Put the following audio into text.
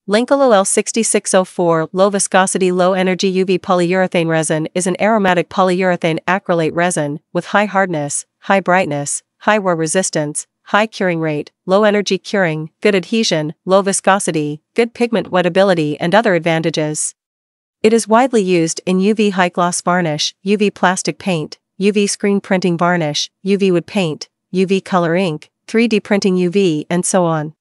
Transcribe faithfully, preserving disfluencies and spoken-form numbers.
Lencolo L sixty-six oh four Low Viscosity Low Energy U V Polyurethane Resin is an aromatic polyurethane acrylate resin with high hardness, high brightness, high wear resistance, high curing rate, low energy curing, good adhesion, low viscosity, good pigment wettability and other advantages. It is widely used in U V high gloss varnish, U V plastic paint, U V screen printing varnish, U V wood paint, U V color ink, three D printing U V and so on.